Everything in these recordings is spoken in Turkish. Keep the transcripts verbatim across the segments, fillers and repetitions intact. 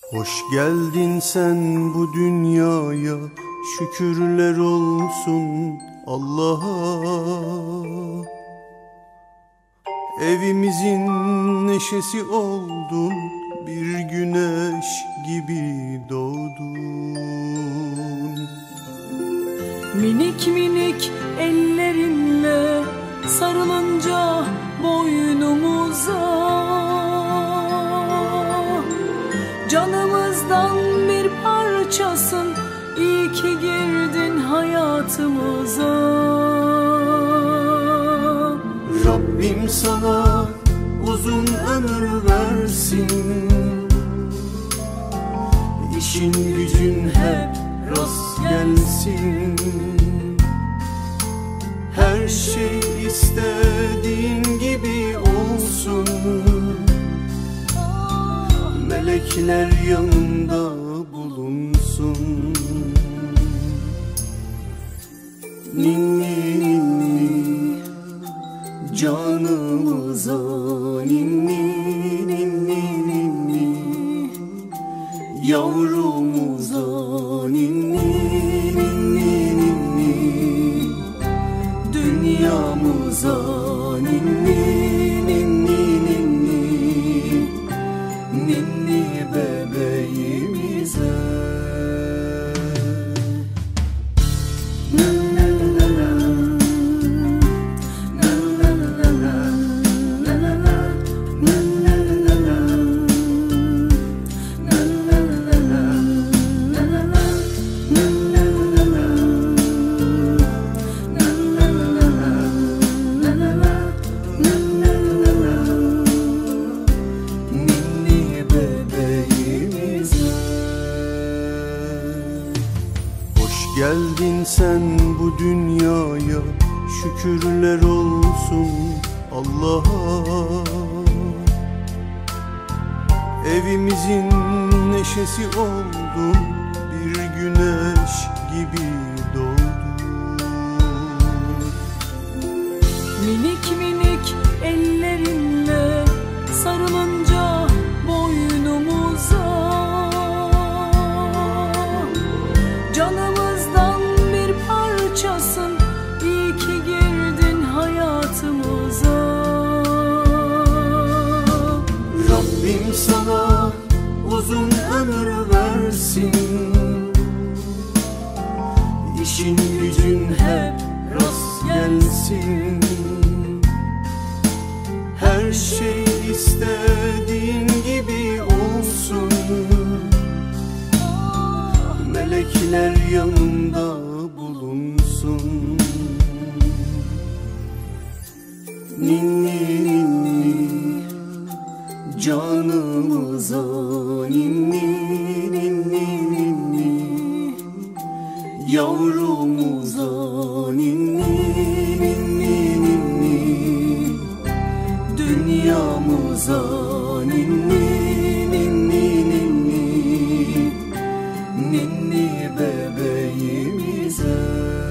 Hoş geldin sen bu dünyaya, şükürler olsun Allah'a. Evimizin neşesi oldun, bir güneş gibi doğdun. Minik minik ellerinle sarılınca boynumuza, canımızdan bir parçasın, iyi ki girdin hayatımıza. Rabbim sana uzun ömür versin, İşin gücün hep rast gelsin. Her şey istediğin gibi olsun, melekler yanında bulunsun. Ninni ninni canımıza, ninni ninni ninni yavrumuza, ninni ninni ninni dünyamıza, ninni ninni ninni ninni bebeğimize. Geldin sen bu dünyaya, şükürler olsun Allah'a. Evimizin neşesi oldun, bir güneş gibi doğdun. Minik minik ellerinle sarılınca boynumuza, canımızdan bir parçasın, iyi ki girdin hayatımıza. Rabbim sana uzun ömür versin, İşin gücün hep rast gelsin. Her şey istediğin gibi olsun, melekler yanında bulunsun. Ninni ninni canımıza, ninni ninni ninni yavrumuza, ninni ninni ninni dünyamıza, ninni ninni ninni ninni bebeğimize.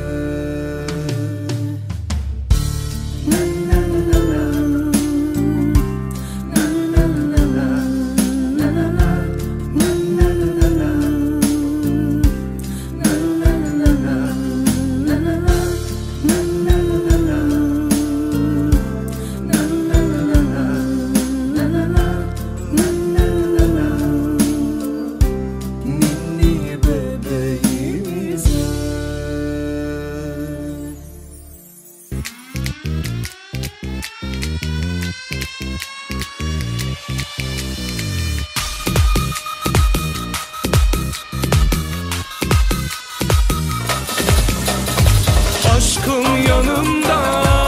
Aşkım yanımda,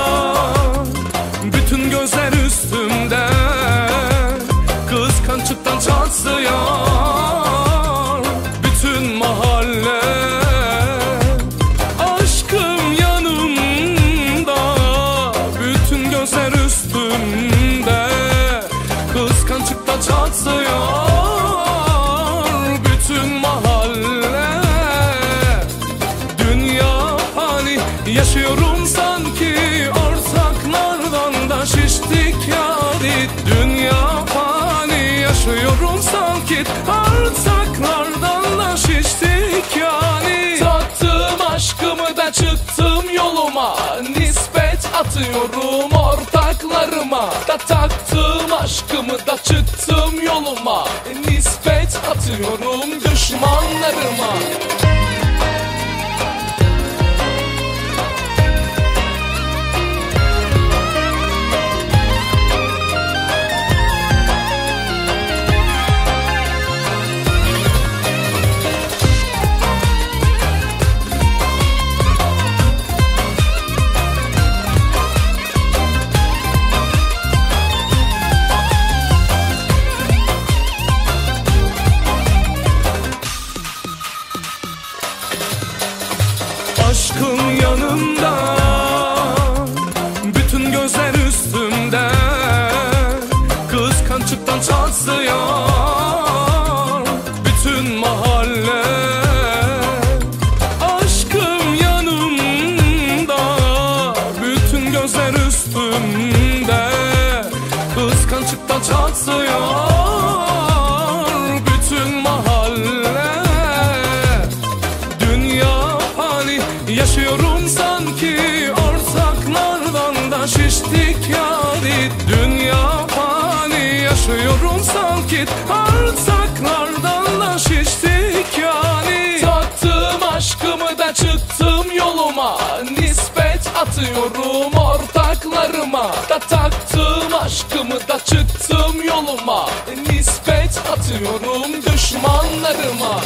bütün gözler üstümde, kıskançlıktan çatlıyor bütün mahalle. Aşkım yanımda, bütün gözler üstümde, kıskançlıktan çatlıyor bütün mahalle. Dünya hani yaşıyorum sanki, ortaklardan da şiştik yari. Dünya hani yaşıyorum sanki, sanki Artaklardan da şiştik yani. Taktım aşkımı da çıktım yoluma, nispet atıyorum ortaklarıma. Da taktım aşkımı da çıktım yoluma, nispet atıyorum düşmanlarıma. Aşkın yanımda, bütün gözler üstümde, kıskançlıktan çatlıyor bütün mahalle. Aşkım yanımda, bütün gözler üstümde, kıskançlıktan çatlıyor bütün mahalle. Dünya fani, yaşıyorum sanki ortaklardan da şiştik yani. Dünya fani, yaşıyorum sanki ortaklardan da şiştik yani. Taktım aşkımı da çıktım yoluma, nispet atıyorum ortaklarıma. Da taktım aşkımı da çıktım yoluma, nispet atıyorum düşmanlarıma.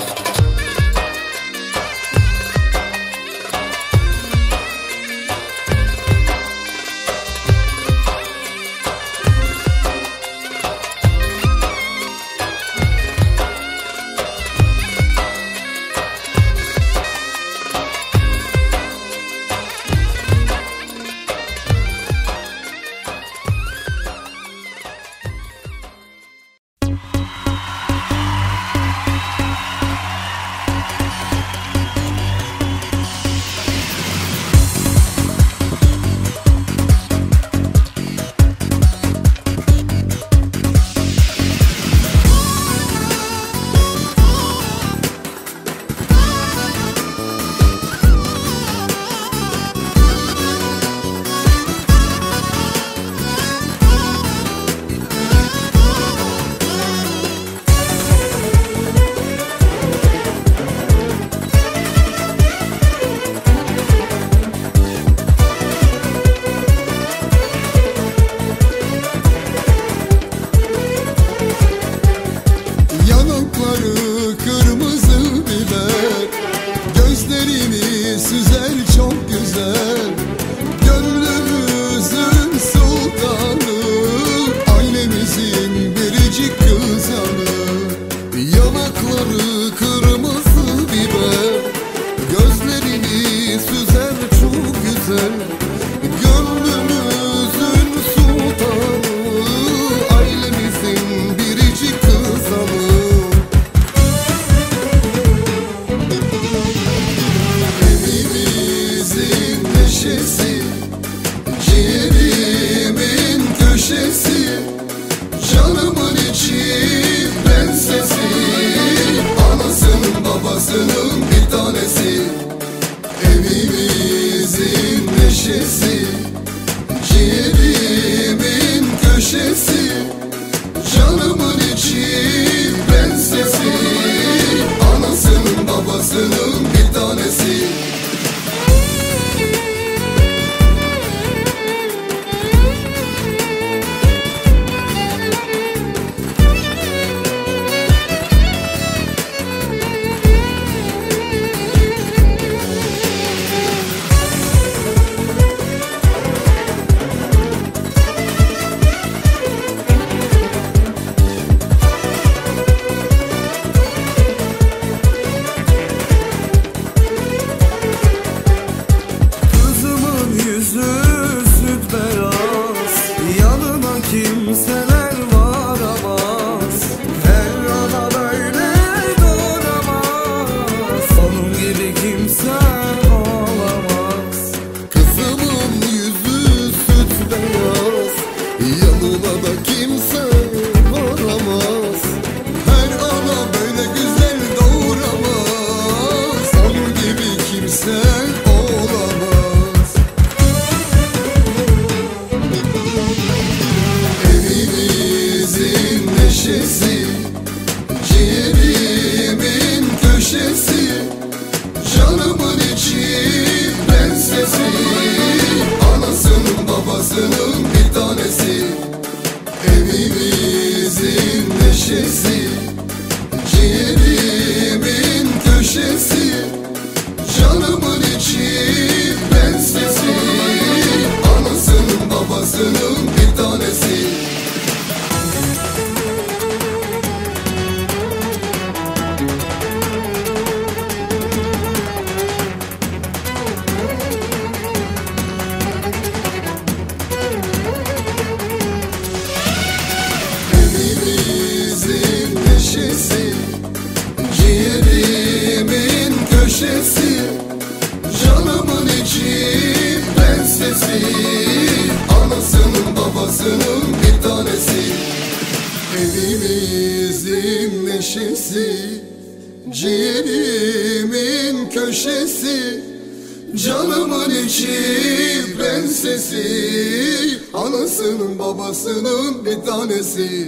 neşesi, ciğerimin köşesi, canımın içi prensesi, anasının babasının bir tanesi.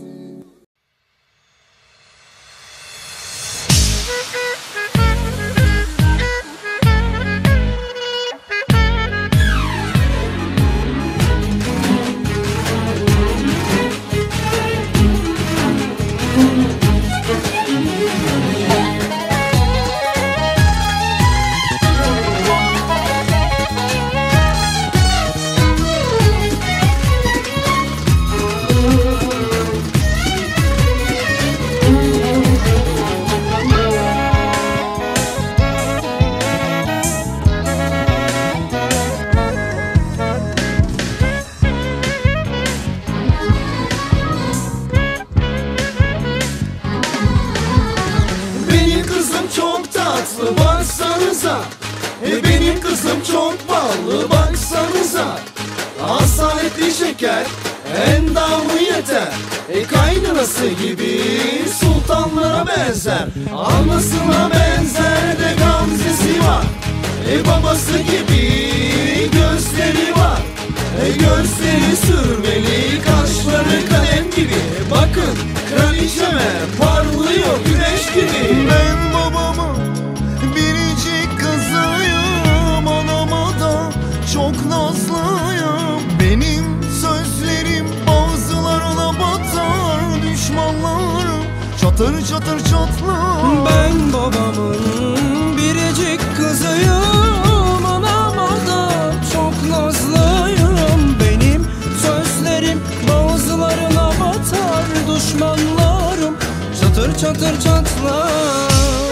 Baksanıza, e benim kızım çok ballı, baksanıza. Asaletli şeker, endamı yeter, e kaynanası gibi sultanlara benzer. Anasına benzer de gamzesi var, e babası gibi gözleri var, e gözleri sürmeli, kaşları kalem gibi. Bakın kraliçeme parlıyor güneş gibi. Ben babamın biricik kızıyım, anama da çok nazlıyım. Benim sözlerim bazılarına batar, düşmanlarım çatır çatır çatlar. Ben babamın biricik kızıyım, anama da çok nazlıyım. Benim sözlerim bazılarına batar, düşmanlarım çatır çatır çatlar.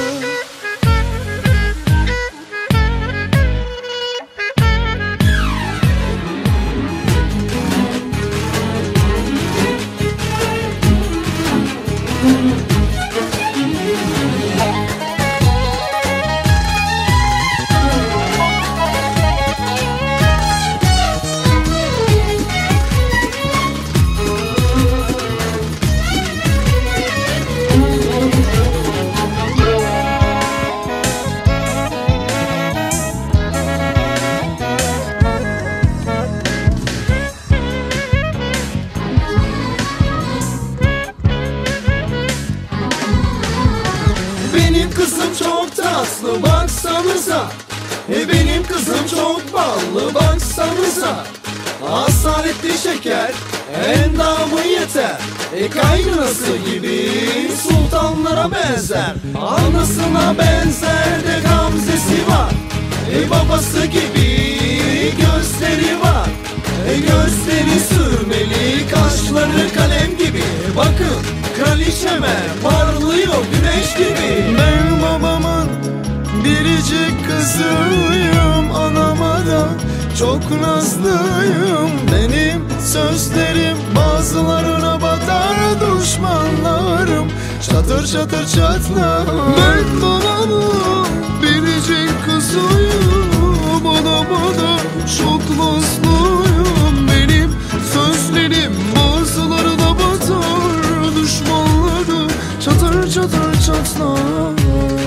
Baksanıza, e benim kızım çok ballı, baksanıza. Asaletli şeker, endamı yeter, e kaynanası gibi sultanlara benzer. Anasına benzer de gamzesi var, e babası gibi gözleri var, e gözleri sürmeli, kaşları kalem gibi. Bakın kraliçeme parlıyor güneş gibi. Ben babamın biricik kızıyım, anama da çok nazlıyım. Benim sözlerim bazılarına batar, düşmanlarım çatır çatır çatlar. Ben babamın biricik kızıyım, anama da çok nazlıyım. Benim sözlerim bazılarına batar, düşmanlarım çatır çatır çatlar.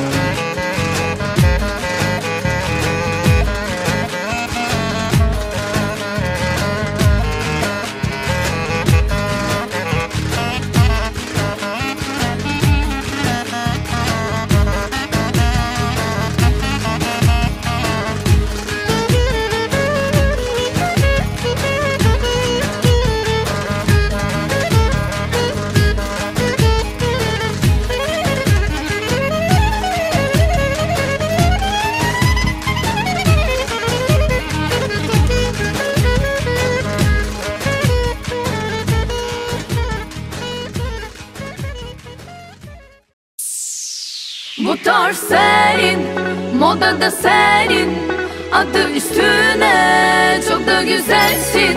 Bu tarz senin, moda da senin, adı üstüne çok da güzelsin.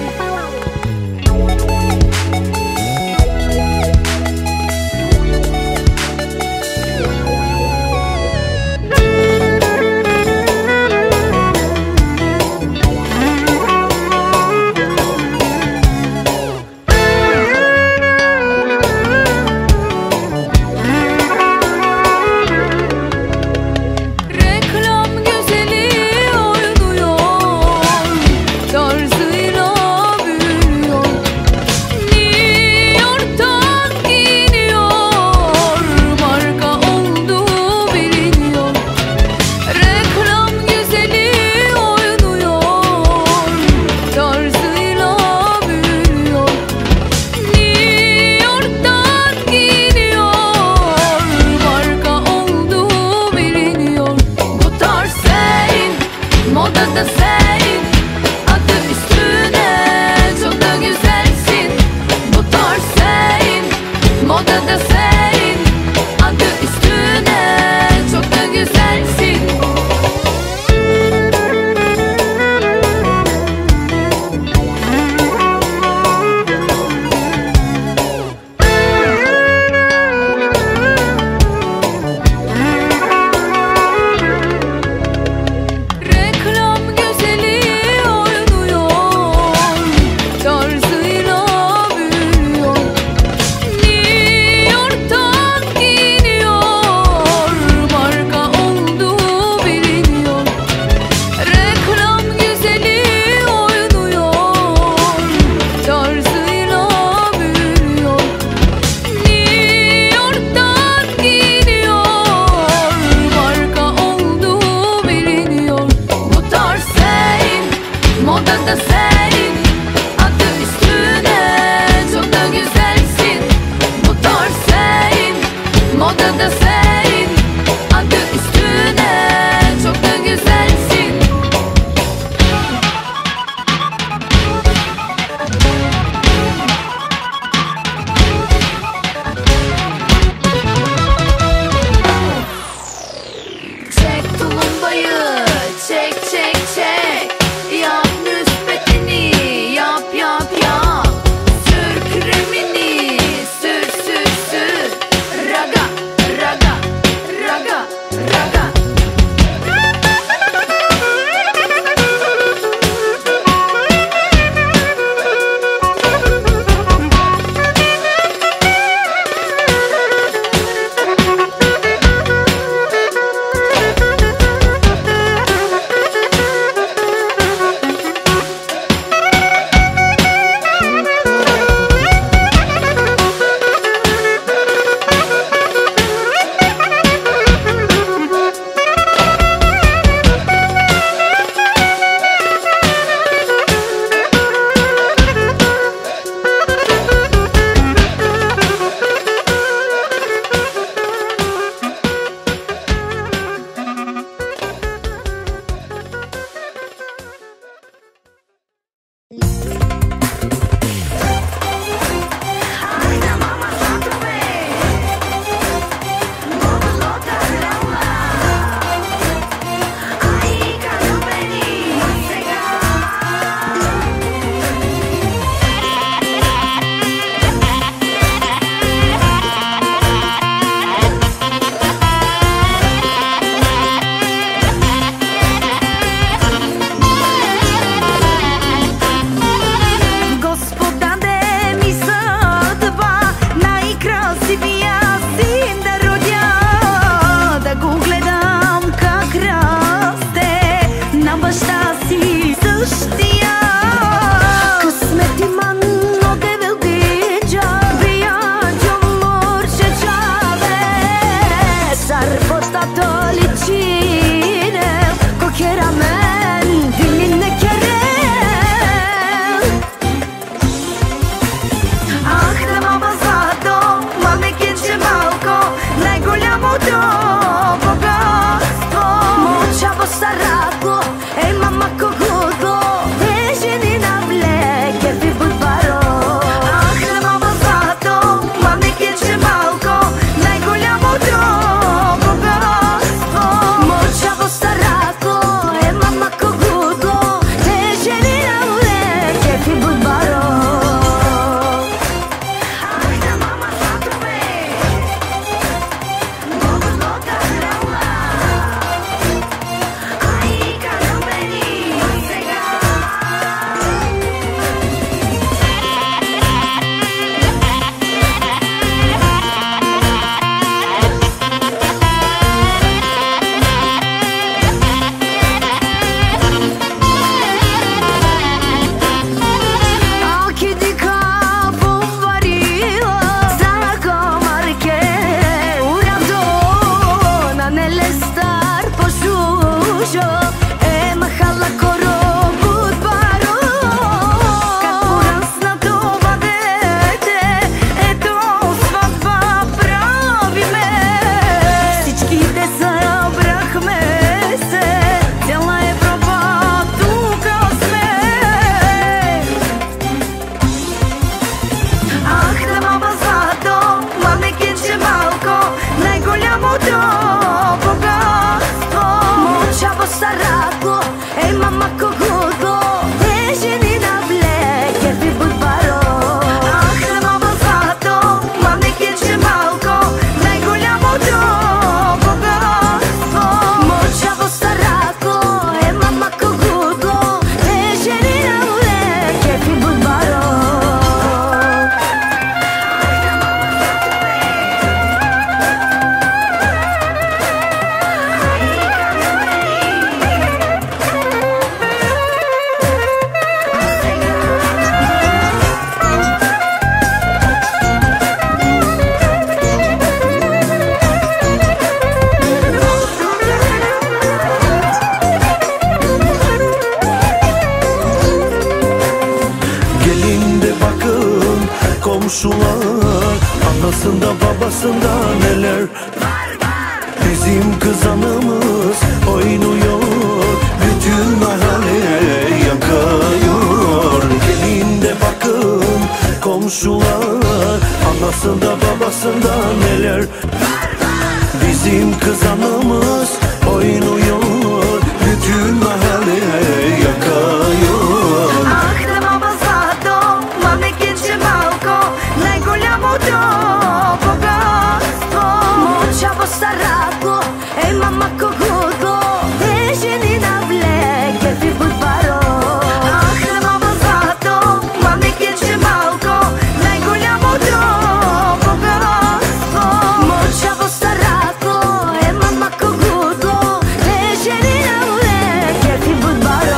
komşular, anasında babasında neler. Bizim kızanımız oynuyor, bütün mahalle yakıyor. Gelin de bakın komşular, anasında babasında neler. Bizim kızanımız oynuyor, bütün mahalle yakıyor. Ахнемо позаду, манекенче малко, най-голямото богатство. Мълчаво старако, ей мама когото, те жени навлеге ви будбаро. Ахнемо позаду, манекенче малко, най-голямото богатство. Мълчаво старако, ей мама когото, те жени навлеге ви будбаро.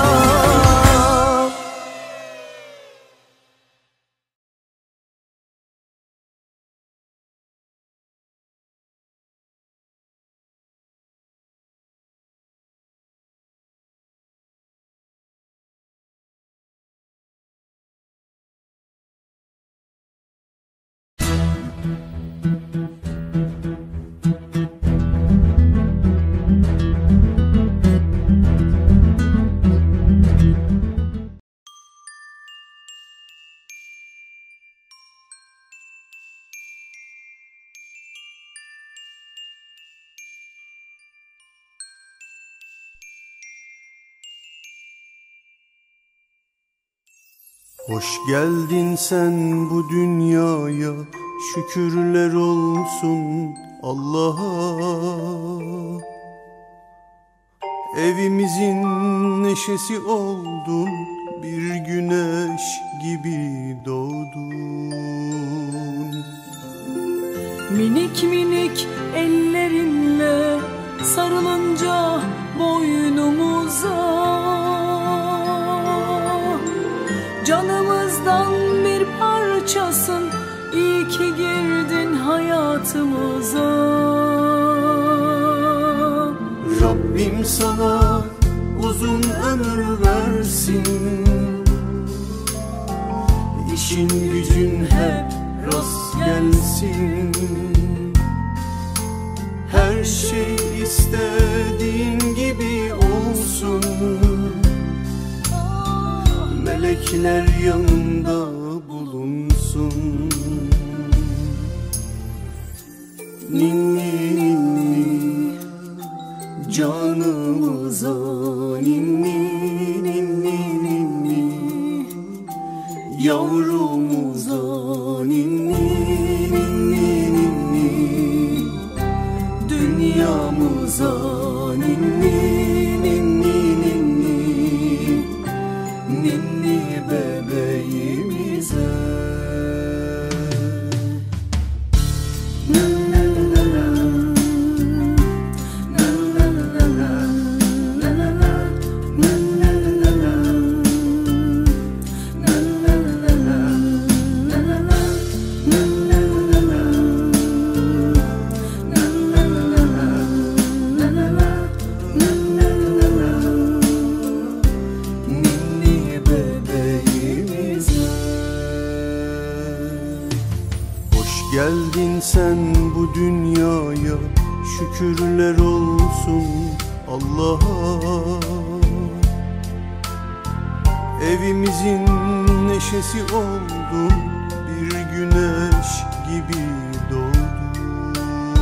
Hoş geldin sen bu dünyaya, şükürler olsun Allah'a. Evimizin neşesi oldun, bir güneş gibi doğdun. Minik minik ellerinle sarılınca boynumuza, canımızdan bir parçasın, iyi ki girdin hayatımıza. Rabbim sana uzun ömür versin, İşin gücün hep rast gelsin. Her şey istediğin gibi olsun, melekler yanında bulunsun. Ninni ninni canımıza, ninni ninni ninni yavrumuza, ninni ninni ninni dünyamıza, ninni ninni ninni ninni bebeğimize. Geldin sen bu dünyaya, şükürler olsun Allah'a. Evimizin neşesi oldun, bir güneş gibi doğdun.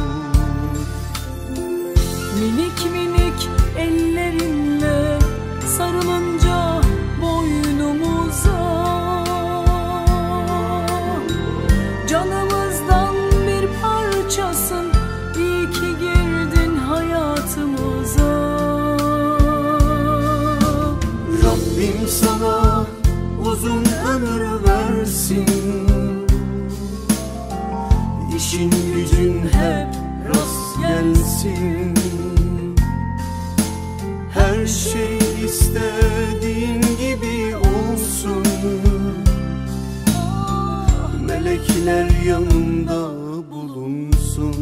Minik minik ellerinle sarılınca boynumuza, canımızdan bir parçasın, iyi ki girdin hayatımıza. Rabbim sana uzun ömür versin, İşin gücün hep rast gelsin. Her şey istediğin gibi olsun, melekler yanında bulunsun.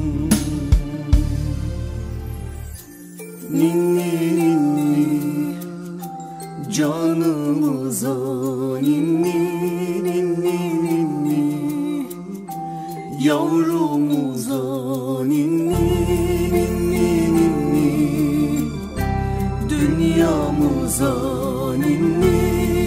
Ninni ninni canımıza, ninni ninni ninni yavrumuza ninni ninni ninni, dünyamıza ninni